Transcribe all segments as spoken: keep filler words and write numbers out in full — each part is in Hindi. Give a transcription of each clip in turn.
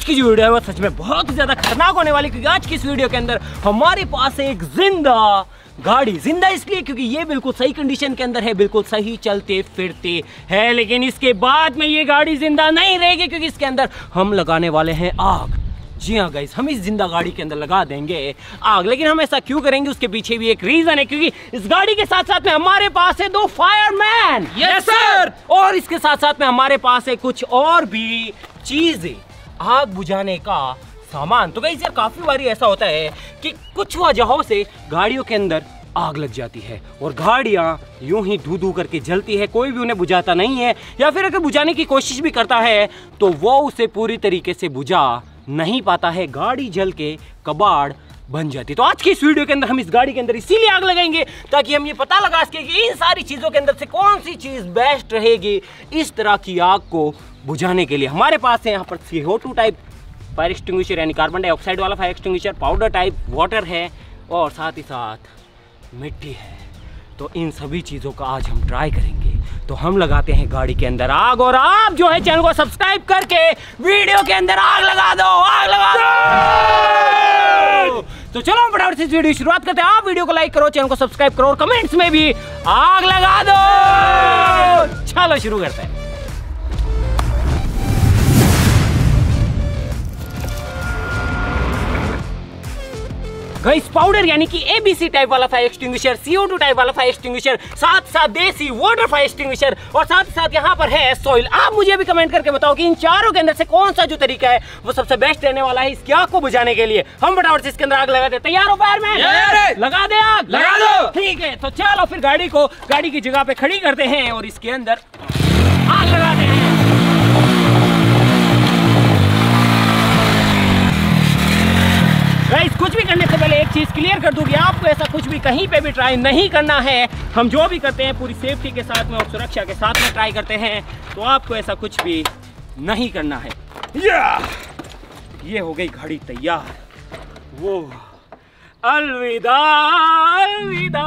की जो वीडियो है वो सच में बहुत ज्यादा खतरनाक होने वाली, क्योंकि आज की इस वीडियो के अंदर हमारे पास एक जिंदा गाड़ी, जिंदा इसलिए क्योंकि ये बिल्कुल सही कंडीशन के अंदर है, बिल्कुल सही चलते फिरते है। लेकिन इसके बाद में ये गाड़ी जिंदा नहीं रहेगी, क्योंकि इसके अंदर हम लगाने वाले हैं आग। जी हाँ गाइस, हम इस जिंदा गाड़ी के अंदर लगा देंगे आग। लेकिन हम ऐसा क्यों करेंगे उसके पीछे भी एक रीजन है, क्योंकि इस गाड़ी के साथ साथ में हमारे पास है दो फायरमैन। Yes sir. और इसके साथ साथ में हमारे पास है कुछ और भी चीजें, आग बुझाने का सामान। तो गाइस यार काफी बारी ऐसा होता है कि कुछ वजहों से गाड़ियों के अंदर आग लग जाती है और गाड़ियां यूं ही धू धू करके जलती है, कोई भी उन्हें बुझाता नहीं है, या फिर अगर बुझाने की कोशिश भी करता है तो वो उसे पूरी तरीके से बुझा नहीं पाता है, गाड़ी जल के कबाड़ बन जाती है। तो आज की इस वीडियो के अंदर हम इस गाड़ी के अंदर इसीलिए आग लगाएंगे ताकि हम ये पता लगा सके कि इन सारी चीजों के अंदर से कौन सी चीज बेस्ट रहेगी इस तरह की आग को बुझाने के लिए। हमारे पास है यहाँ पर C O two type fire extinguisher, यानी कार्बन डाइऑक्साइड वाला fire extinguisher, powder type water है और साथ ही साथ मिट्टी है। तो इन सभी चीज़ों का आज हम ट्राई करेंगे। तो हम लगाते हैं गाड़ी के अंदर आग, और आप जो है चैनल को सब्सक्राइब करके वीडियो के अंदर आग लगा दो, आग लगा दो। तो चलो हम फटाफट से इस वीडियो की शुरुआत करते हैं। आप वीडियो को लाइक करो, चैनल को सब्सक्राइब करो और कमेंट्स में भी आग लगा दो। चलो शुरू करते हैं। गाइस पाउडर यानी कि एबीसी टाइप वाला fire extinguisher, C O two type वाला फायर एक्सटिंग्विशर, साथ साथ देसी वाटर फायर एक्सटिंग्विशर और साथ ही साथ यहाँ पर है सॉइल। आप मुझे भी कमेंट करके बताओ कि इन चारों के अंदर से कौन सा जो तरीका है वो सबसे बेस्ट रहने वाला है इसकी आग को बुझाने के लिए। हम फटाफट से इसके अंदर आग लगा दे। तैयार हो फायरमैन? लगा दे आग, लगा दो। ठीक है, तो चलो फिर गाड़ी को गाड़ी की जगह पे खड़ी करते हैं और इसके अंदर आग लगा दे। गाइस कुछ भी करने से पहले एक चीज क्लियर कर दूं कि आपको ऐसा कुछ भी कहीं पे भी ट्राई नहीं करना है। हम जो भी करते हैं पूरी सेफ्टी के साथ में और सुरक्षा के साथ में ट्राई करते हैं, तो आपको ऐसा कुछ भी नहीं करना है। या! ये हो गई घड़ी तैयार। वो अलविदा अलविदा।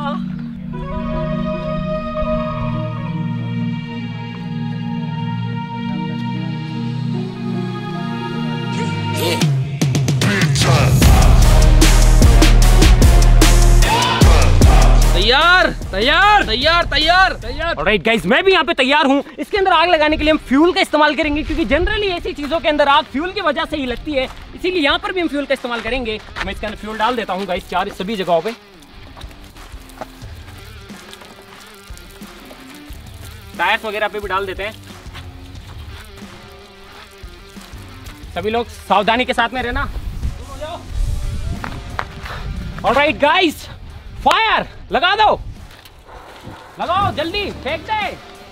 तैयार तैयार तैयार तैयार तैयार। ऑलराइट गाइस, मैं भी यहाँ पे तैयार हूँ। इसके अंदर आग लगाने के लिए हम फ्यूल का इस्तेमाल करेंगे, क्योंकि जनरली ऐसी चीजों के अंदर आग फ्यूल की वजह से ही लगती है, इसीलिए यहाँ पर भी हम फ्यूल का इस्तेमाल करेंगे। मैं इसके अंदर फ्यूल डाल देता हूँ गाइस, चार सभी जगहों पे। टायर्स वगैरह पे भी डाल देते हैं। सभी लोग सावधानी के साथ में रहना। ऑलराइट गाइस, फायर लगा दो, लगाओ जल्दी, फेंक दे।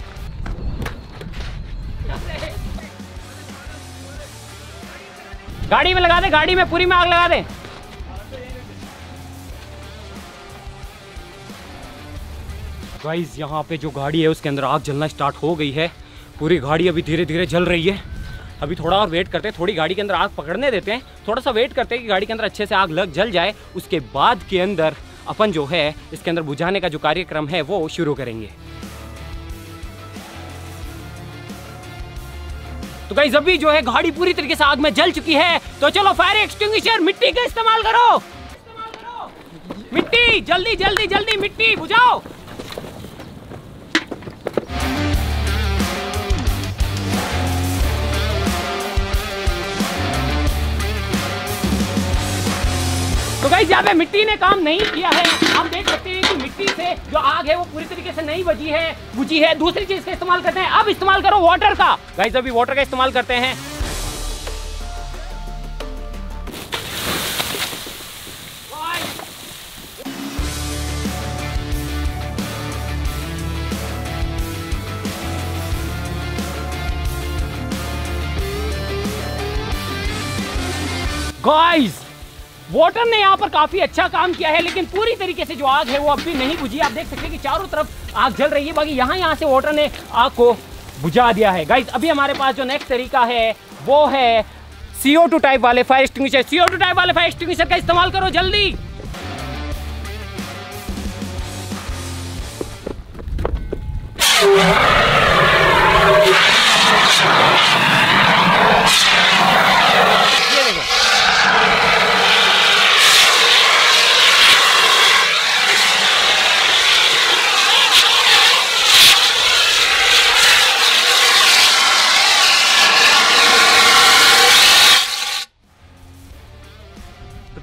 गाड़ी में लगा दे, गाड़ी में पूरी में आग लगा दे। गाइस यहाँ पे जो गाड़ी है उसके अंदर आग जलना स्टार्ट हो गई है। पूरी गाड़ी अभी धीरे धीरे जल रही है। अभी थोड़ा और वेट करते हैं, थोड़ी गाड़ी के अंदर आग पकड़ने देते हैं, थोड़ा सा वेट करते हैं कि गाड़ी के अंदर अच्छे से आग लग जल जाए। उसके बाद के अंदर अपन जो है इसके अंदर बुझाने का जो कार्यक्रम है वो शुरू करेंगे। तो गाइस अभी जो है गाड़ी पूरी तरीके से आग में जल चुकी है, तो चलो फायर एक्सटिंग्विशर मिट्टी का इस्तेमाल करो। मिट्टी जल्दी जल्दी जल्दी मिट्टी बुझाओ। तो गाइस यहाँ पे मिट्टी ने काम नहीं किया है। आप देख सकते हैं कि मिट्टी से जो आग है वो पूरी तरीके से नहीं बची है बुझी है। दूसरी चीज का इस्तेमाल करते हैं। अब इस्तेमाल करो वाटर का। गाइस अभी वाटर का इस्तेमाल करते हैं। गाइस वाटर ने यहाँ पर काफी अच्छा काम किया है, लेकिन पूरी तरीके से जो आग है वो अब भी नहीं बुझी। आप देख सकते हैं कि चारों तरफ आग जल रही है, बाकी यहाँ यहाँ से वाटर ने आग को बुझा दिया है। गाइस अभी हमारे पास जो नेक्स्ट तरीका है वो है सी ओ टू टाइप वाले fire extinguisher. C O two type वाले फायर एक्सटिंग्विशर का इस्तेमाल करो जल्दी।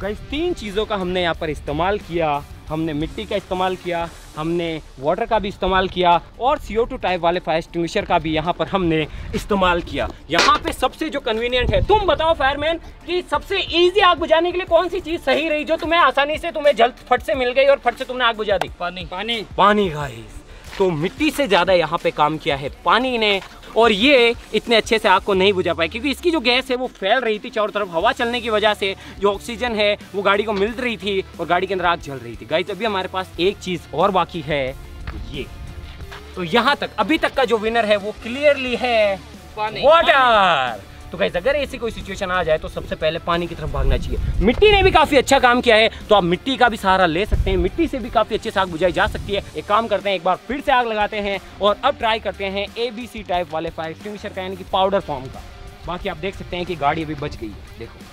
गाइस तीन चीज़ों का हमने यहाँ पर इस्तेमाल किया। हमने मिट्टी का इस्तेमाल किया, हमने वाटर का भी इस्तेमाल किया और सी ओ टू टाइप वाले फायर एक्सटिंग्विशर का भी यहाँ पर हमने इस्तेमाल किया। यहाँ पे सबसे जो कन्वीनियंट है, तुम बताओ फायरमैन कि सबसे इजी आग बुझाने के लिए कौन सी चीज़ सही रही जो तुम्हें आसानी से तुम्हें जल्द फट से मिल गई और फट से तुमने आग बुझा दी? पानी पानी पानी गाइस। तो मिट्टी से ज़्यादा यहाँ पे काम किया है पानी ने, और ये इतने अच्छे से आग को नहीं बुझा पाए क्योंकि इसकी जो गैस है वो फैल रही थी चारों तरफ। हवा चलने की वजह से जो ऑक्सीजन है वो गाड़ी को मिल रही थी और गाड़ी के अंदर आग जल रही थी। गाइस अभी हमारे पास एक चीज़ और बाकी है, ये। तो यहाँ तक अभी तक का जो विनर है वो क्लियरली है पानी, वाटर। तो गाइस अगर ऐसी कोई सिचुएशन आ जाए तो सबसे पहले पानी की तरफ भागना चाहिए। मिट्टी ने भी काफी अच्छा काम किया है तो आप मिट्टी का भी सहारा ले सकते हैं, मिट्टी से भी काफी अच्छे से आग बुझाई जा सकती है। एक काम करते हैं, एक बार फिर से आग लगाते हैं और अब ट्राई करते हैं ए बी सी टाइप वाले फायर एक्सटिंग्विशर का, यानी कि पाउडर फॉर्म का। बाकी आप देख सकते हैं कि गाड़ी अभी बच गई है, देखो।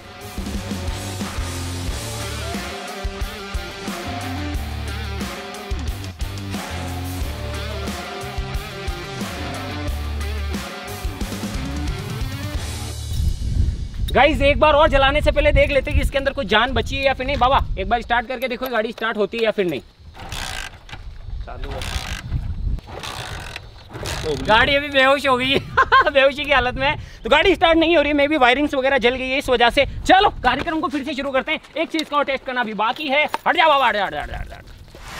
गाइस एक बार और जलाने से पहले देख लेते हैं कि इसके अंदर कोई जान बची है या फिर नहीं। बाबा एक बार स्टार्ट करके देखो गाड़ी स्टार्ट होती है या फिर नहीं। चालू है। गाड़ी अभी बेहोश हो गई है बेहोशी की हालत में है, तो गाड़ी स्टार्ट नहीं हो रही है। मे भी वायरिंग्स वगैरह जल गई है इस वजह से। चलो कार्यक्रम को फिर से शुरू करते हैं। एक चीज का टेस्ट करना भी बाकी है। हट जा बाबा, हट जा, हट जा, हट जा।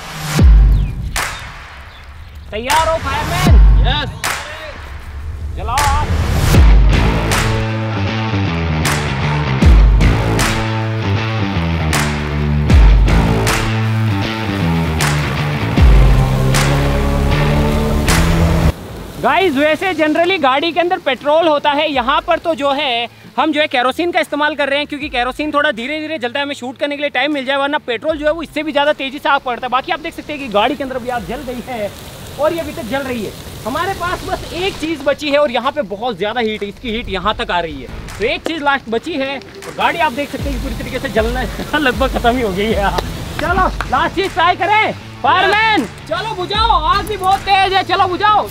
तैयार हो फायरमैन? यस। जलाओ आप। गाइस वैसे जनरली गाड़ी के अंदर पेट्रोल होता है, यहाँ पर तो जो है हम जो है केरोसिन का इस्तेमाल कर रहे हैं क्योंकि केरोसिन थोड़ा धीरे धीरे जलता है, हमें शूट करने के लिए टाइम मिल जाए, वरना पेट्रोल जो है वो इससे भी ज़्यादा तेज़ी से आग पड़ता है। बाकी आप देख सकते हैं कि गाड़ी के अंदर भी आग जल गई है और ये अभी तक जल रही है। हमारे पास बस एक चीज़ बची है और यहाँ पे बहुत ज़्यादा हीट है, इसकी हीट यहाँ तक आ रही है। तो एक चीज़ लास्ट बची है, तो गाड़ी आप देख सकते हैं कि पूरी तरीके से जलना लगभग खत्म ही हो गई है। चलो लास्ट चीज़ ट्राई करें फायरमैन। चलो बुझाओ, आग भी बहुत तेज है, चलो बुझाओ।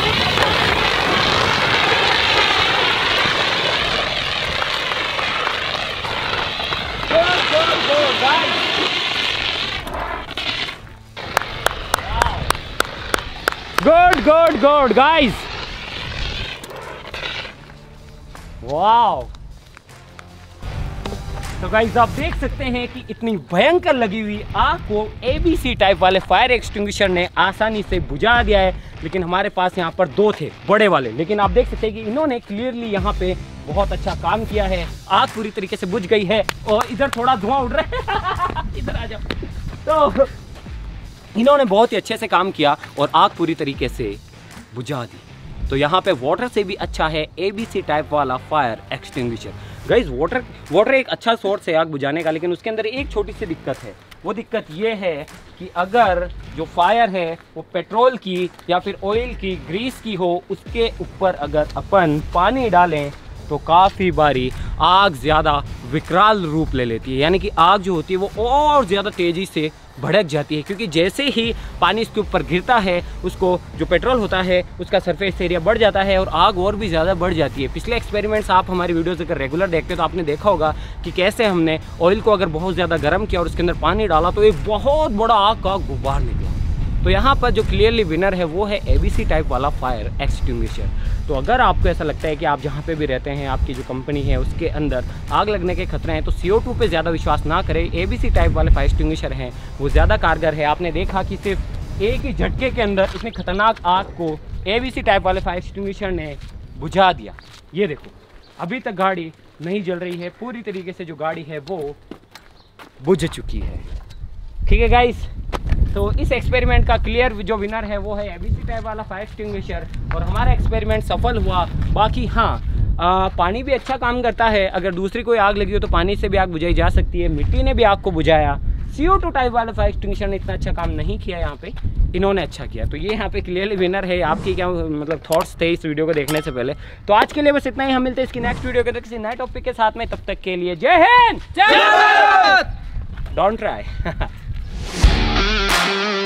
Good good good guys, wow. तो गाइस आप देख सकते हैं कि इतनी भयंकर लगी हुई आग को ए बी सी टाइप वाले फायर एक्सटिंग्विशर ने आसानी से बुझा दिया है। लेकिन हमारे पास यहाँ पर दो थे बड़े वाले, लेकिन आप देख सकते हैं कि इन्होंने क्लियरली यहाँ पे बहुत अच्छा काम किया है। आग पूरी तरीके से बुझ गई है और इधर थोड़ा धुआं उड़ रहा है इधर आ जाओ। तो इन्होंने बहुत ही अच्छे से काम किया और आग पूरी तरीके से बुझा दी। तो यहाँ पे वाटर से भी अच्छा है ए बी सी टाइप वाला fire extinguisher. Guys water water एक अच्छा सोर्स है आग बुझाने का, लेकिन उसके अंदर एक छोटी सी दिक्कत है। वो दिक्कत ये है कि अगर जो फायर है वो पेट्रोल की या फिर ऑयल की, ग्रीस की हो, उसके ऊपर अगर अपन पानी डालें तो काफ़ी बारी आग ज़्यादा विकराल रूप ले लेती है। यानी कि आग जो होती है वो और ज़्यादा तेज़ी से भड़क जाती है, क्योंकि जैसे ही पानी इसके ऊपर गिरता है उसको जो पेट्रोल होता है उसका सरफेस एरिया बढ़ जाता है और आग और भी ज़्यादा बढ़ जाती है। पिछले एक्सपेरिमेंट्स आप हमारी वीडियोस अगर रेगुलर देखते हो तो आपने देखा होगा कि कैसे हमने ऑयल को अगर बहुत ज़्यादा गर्म किया और उसके अंदर पानी डाला तो एक बहुत बड़ा आग का गुब्बार निकला। तो यहाँ पर जो क्लियरली विनर है वो है ए बी सी टाइप वाला फायर एक्सटिंग्विशर। तो अगर आपको ऐसा लगता है कि आप जहाँ पे भी रहते हैं आपकी जो कंपनी है उसके अंदर आग लगने के खतरे हैं तो सी ओ टू पे ज़्यादा विश्वास ना करें। ए बी सी टाइप वाले फायर एक्सटिंग्विशर हैं वो ज़्यादा कारगर है। आपने देखा कि सिर्फ एक ही झटके के अंदर इतनी खतरनाक आग को ए बी सी टाइप वाले फायर एक्सटिंग्विशर ने बुझा दिया। ये देखो अभी तक गाड़ी नहीं जल रही है, पूरी तरीके से जो गाड़ी है वो बुझ चुकी है। ठीक है गाइस, तो इस एक्सपेरिमेंट का क्लियर जो विनर है वो है ए बी सी टाइप वाला फायर एक्सटिंग्विशर और हमारा एक्सपेरिमेंट सफल हुआ। बाकी हाँ आ, पानी भी अच्छा काम करता है। अगर दूसरी कोई आग लगी हो तो पानी से भी आग बुझाई जा सकती है। मिट्टी ने भी आग को बुझाया। सी ओ टू टाइप वाले फायर एक्सटिंग्विशर ने इतना अच्छा काम नहीं किया, यहाँ पे इन्होंने अच्छा किया। तो ये यहाँ पे क्लियरली विनर है। आपकी क्या मतलब थॉट्स थे इस वीडियो को देखने से पहले? तो आज के लिए बस इतना ही। हम मिलते हैं इसकी नेक्स्ट वीडियो के किसी नए टॉपिक के साथ में। तब तक के लिए जय हिंद, जय भारत, डोंट ट्राई।